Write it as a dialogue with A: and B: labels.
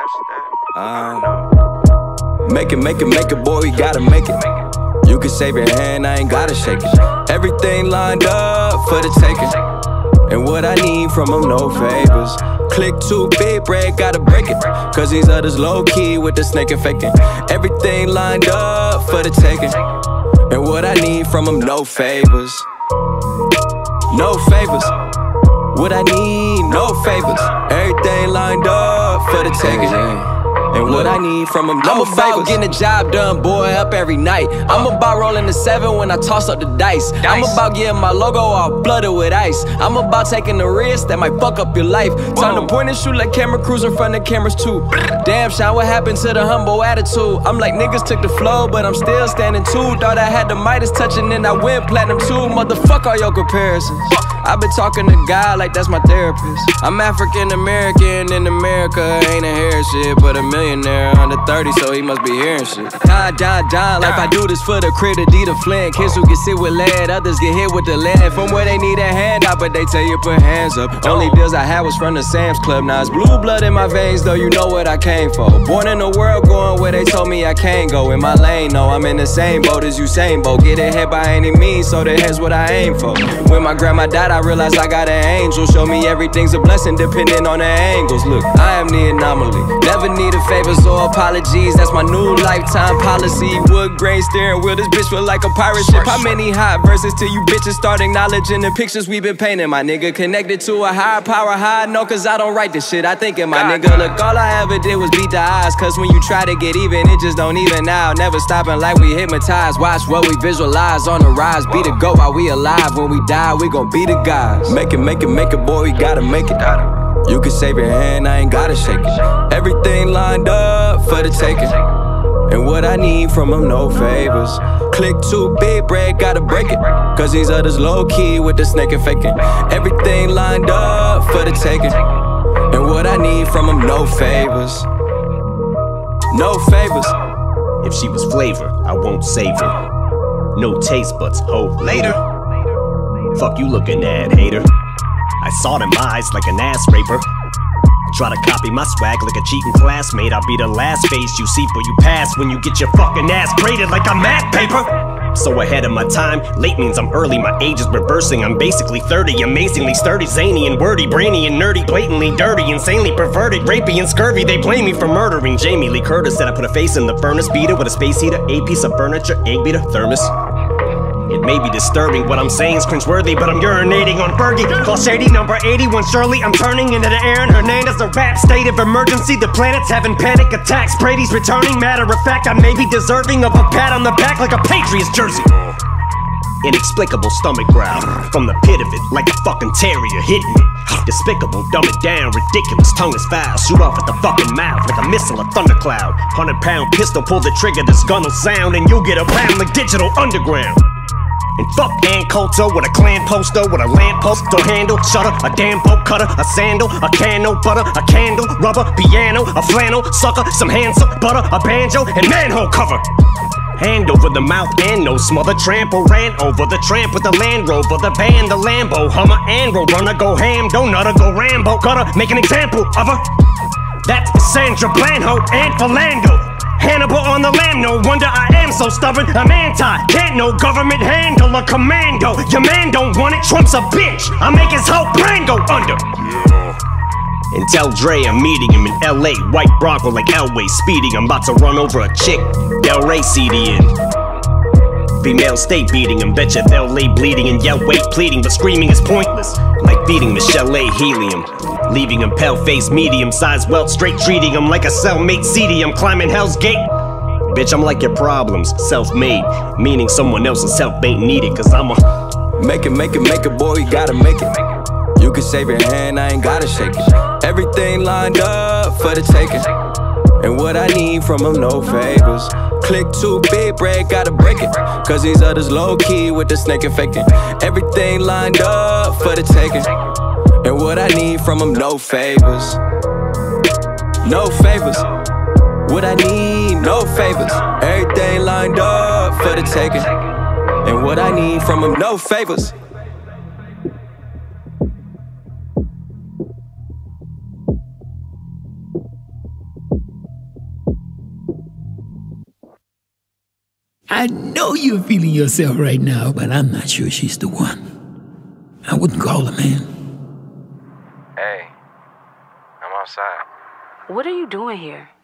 A: Make it, boy, you gotta make it. You can save your hand, I ain't gotta shake it. Everything lined up for the taking. And what I need from them, no favors. Click too big, bread, gotta break it. Cause these others low-key with the snake and faking. Everything lined up for the taking. And what I need from them, no favors. No favors. What I need, no favors. Everything lined up for the taking. And what I need from them, no favors. I'm about getting the job done, boy, up every night. I'm about rolling the 7 when I toss up the dice. I'm about getting my logo all blooded with ice. I'm about taking the risk that might fuck up your life. Time to point and shoot like camera crews in front of cameras too. Damn, Sean, what happened to the humble attitude? I'm like, niggas took the flow, but I'm still standing too. Thought I had the Midas touching, then I went platinum too. Motherfuck all your comparisons. I've been talking to God like that's my therapist. I'm African American in America, ain't a hair shit, but a millionaire under 30, so he must be hearing shit. Don, like I do this for the crib, the D to Flint. Kids who get sit with lead, others get hit with the lead. From where they need a hand out, but they tell you put hands up. Only deals I had was from the Sam's Club. Now it's blue blood in my veins, though you know what I came for. Born in the world, going where they told me I can't go. In my lane, no, I'm in the same boat as Usain Bolt. Get ahead by any means, so the head's what I aim for. When my grandma died, I realized I got an angel. Show me everything's a blessing depending on the angles. Look, I am the anomaly. Never needed favors or apologies. That's my new lifetime policy. Wood grain steering wheel. This bitch feel like a pirate ship. How many hot verses till you bitches start acknowledging the pictures we been painting? My nigga connected to a higher power. How I know? Cause I don't write this shit. I think it, my nigga. Look, all I ever did was beat the odds. Cause when you try to get even, it just don't even out. Never stopping like we hypnotized. Watch what we visualize on the rise. Be the goat while we alive. When we die, we gon' be the guys. Make it, boy, you gotta make it. You can save your hand, I ain't gotta shake it. Everything lined up for the taking. And what I need from them, no favors. Click too big, bread, gotta break it. Cause these others low-key with the snake and faking. Everything lined up for the taking. And what I need from them, no favors. No favors.
B: If she was flavor, I won't save her. No taste buds, ho, later. Fuck you looking at, hater. I saw them eyes like an ass raper. Try to copy my swag like a cheating classmate. I'll be the last face you see for you pass when you get your fucking ass graded like a math paper. So ahead of my time, late means I'm early, my age is reversing. I'm basically 30, amazingly sturdy, zany and wordy, brainy and nerdy, blatantly dirty, insanely perverted, rapey and scurvy. They blame me for murdering Jamie Lee Curtis. Said I put a face in the furnace, beater with a space heater, a piece of furniture, egg beater, thermos. It may be disturbing, what I'm saying is cringeworthy, but I'm urinating on Fergie. Call Shady number 81 Shirley. I'm turning into the Aaron Hernandez, a rap state of emergency. The planet's having panic attacks. Brady's returning. Matter of fact, I may be deserving of a pat on the back like a Patriots jersey. Inexplicable stomach growl from the pit of it, like a fucking terrier hitting it. Despicable, dumb it down, ridiculous, tongue is foul. Shoot off at the fucking mouth like a missile, a thundercloud. 100-pound pistol, pull the trigger, this gun'll sound, and you'll get around like Digital Underground. And fuck Ann Coulter with a clan poster with a lamppost or handle, shutter, a damn bolt cutter, a sandal, a can, no butter, a candle, rubber, piano, a flannel, sucker, some hand soap, butter, a banjo, and manhole cover. Hand over the mouth and no smother, trample, ran over the tramp with the Land Rover, the band, the Lambo, Hummer, and Roadrunner, go ham, don't nutter, go Rambo, gotta make an example of her. That's Sandra Blanco and Philando. Hannibal on the lamb, no wonder I am so stubborn. I'm anti, can't no government handle a commando. Your man don't want it, Trump's a bitch. I make his whole brand go under. And tell Dre I'm meeting him in LA, white Bronco like Elway speeding. I'm about to run over a chick, Del Rey CD in. Female state beating him, betcha they'll lay bleeding and yell wait pleading, but screaming is pointless. Like feeding Michelle A. helium, leaving him pale-faced, medium-sized welt, straight treating him like a cellmate seedy. I'm climbing Hell's Gate. Bitch, I'm like your problems, self-made, meaning someone else's help ain't needed, cause I'm a
A: Make it, boy, you gotta make it. You can save your hand, I ain't gotta shake it. Everything lined up for the taking. And what I need from them, no favors. Click too big, bread, gotta break it. Cause these others low-key with the snake and faking. Everything lined up for the taking. And what I need from them, no favors. No favors. What I need, no favors. Everything lined up for the taking. And what I need from them, no favors.
C: I know you're feeling yourself right now, but I'm not sure she's the one. I wouldn't call her, man.
A: Hey, I'm outside.
D: What are you doing here?